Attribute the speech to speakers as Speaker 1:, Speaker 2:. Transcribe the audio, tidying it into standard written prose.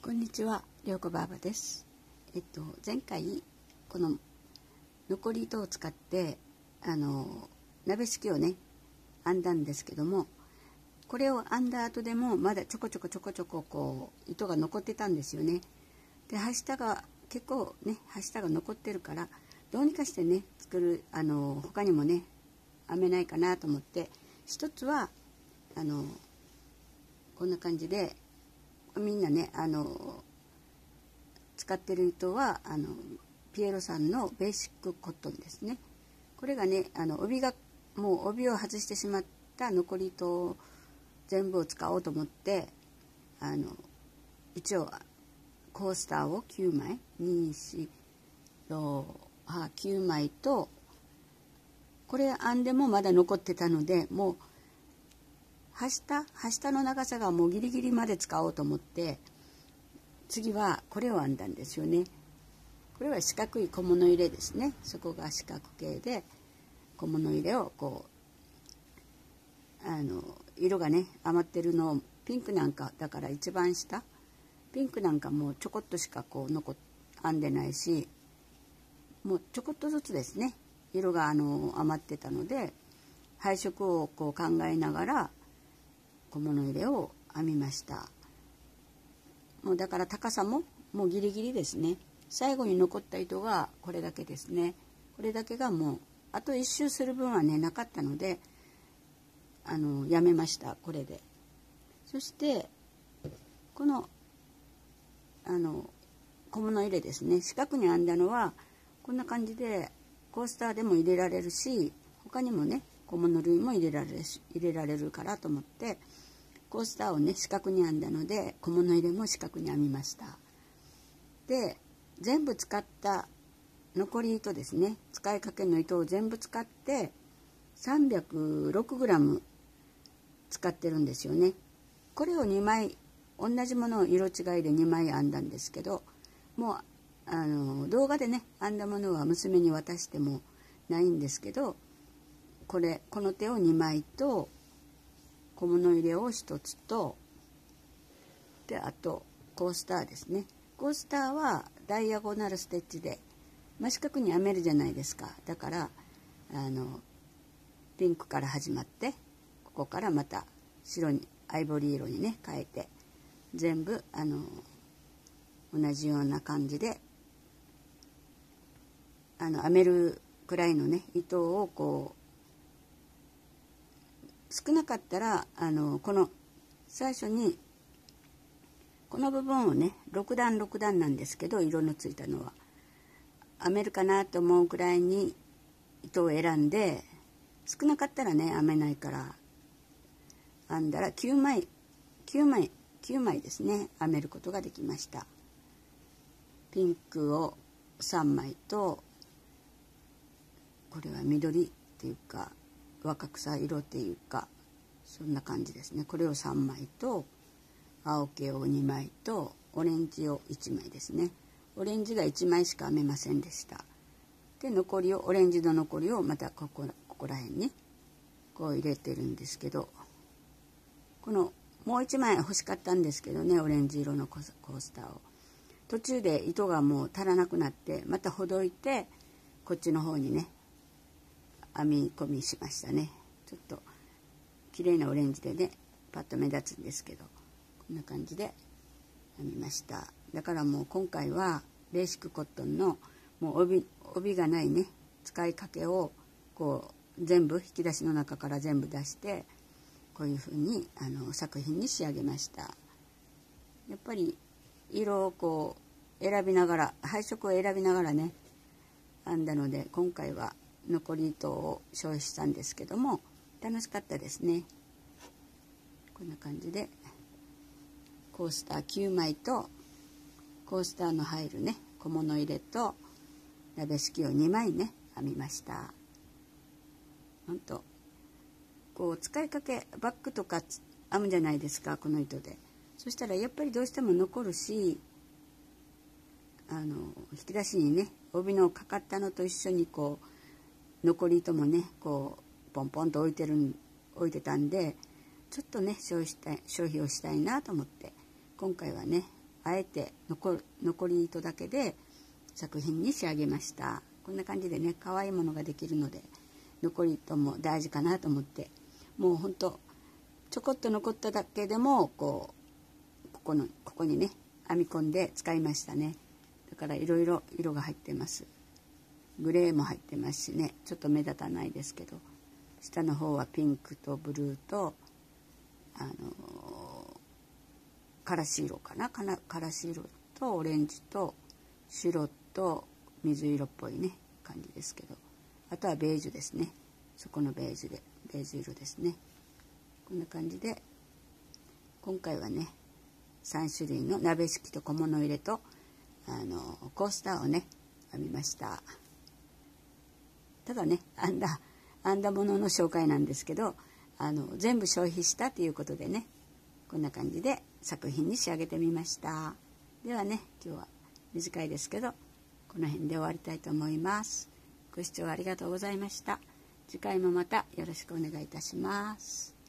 Speaker 1: こんにちは、りょうこばあばです。前回この残り糸を使って鍋敷きをね編んだんですけども、これを編んだ後でもまだちょこちょここう糸が残ってたんですよね。で、端下が結構ね端下が残ってるから、どうにかしてね作る他にもね編めないかなと思って、一つはこんな感じでみんなね使ってる糸はピエロさんのベーシックコットンですね。これがねもう帯を外してしまった残り糸を全部を使おうと思って、一応コースターを9枚9枚と、これ編んでもまだ残ってたので、もう端下の長さがもうギリギリまで使おうと思って、次はこれを編んだんですよね。これは四角い小物入れですね。そこが四角形で小物入れをこう色がね余ってるのをピンクなんかだから一番下ピンクなんかもうちょこっとしかこう編んでないし、もうちょこっとずつですね色が余ってたので、配色をこう考えながら小物入れを編みました。もうだから高さももうギリギリですね。最後に残った糸がこれだけですね。これだけがもうあと一周する分はねなかったのでやめました、これで。そしてこの小物入れですね、四角に編んだのはこんな感じでコースターでも入れられるし、他にもね小物類も入れられるからと思って、コースターをね四角に編んだので小物入れも四角に編みました。で、全部使った残り糸ですね、使いかけの糸を全部使って 306g 使ってるんですよね。これを2枚同じものを色違いで2枚編んだんですけど、もう動画でね編んだものは娘に渡してもないんですけど、この手を2枚と小物入れを1つと、であとコースターですね。コースターはダイアゴナルステッチで真四角に編めるじゃないですか。だからピンクから始まって、ここからまた白にアイボリー色にね変えて、全部同じような感じで編めるくらいのね糸をこう、少なかったらこの最初にこの部分をね6段なんですけど、色のついたのは編めるかなと思うくらいに糸を選んで、少なかったらね編めないから編んだら9枚ですね編めることができました。ピンクを3枚と、これは緑っていうか若草色っていうかそんな感じですね。これを3枚と、青系を2枚と、オレンジを1枚ですね。オレンジが1枚しか編めませんでした。で、オレンジの残りをまたここら辺にこう入れてるんですけど、このもう1枚欲しかったんですけどね、オレンジ色のコースターを途中で糸がもう足らなくなって、またほどいてこっちの方にね編み込みしましたね。ちょっと綺麗なオレンジでねパッと目立つんですけど、こんな感じで編みました。だからもう今回はベーシックコットンのもう帯がないね使いかけをこう全部引き出しの中から全部出して、こういう風に作品に仕上げました。やっぱり色をこう選びながら、配色を選びながらね編んだので、今回は残り糸を消費したんですけども楽しかったですね。こんな感じでコースター9枚とコースターの入るね小物入れと鍋敷きを2枚ね編みました。ほんとこう使いかけバッグとか編むじゃないですか、この糸で。そしたらやっぱりどうしても残るし、引き出しにね帯のかかったのと一緒にこう残り糸もねこうポンポンと置いてたんで、ちょっとね消費をしたいなと思って、今回はねあえて残り糸だけで作品に仕上げました。こんな感じでね、可愛いものができるので残り糸も大事かなと思って、もうほんとちょこっと残っただけでもここにね編み込んで使いましたね。だからいろいろ色が入ってます。グレーも入ってますしね、ちょっと目立たないですけど、下の方はピンクとブルーとからし色かな、からし色とオレンジと白と水色っぽいね感じですけど、あとはベージュですね。そこのベージュ色ですね。こんな感じで今回はね3種類の鍋敷きと小物入れとコースターをね編みました。ただね編んだものの紹介なんですけど、全部消費したということでね、こんな感じで作品に仕上げてみました。ではね、今日は短いですけどこの辺で終わりたいと思います。ご視聴ありがとうございました。次回もまたよろしくお願いいたします。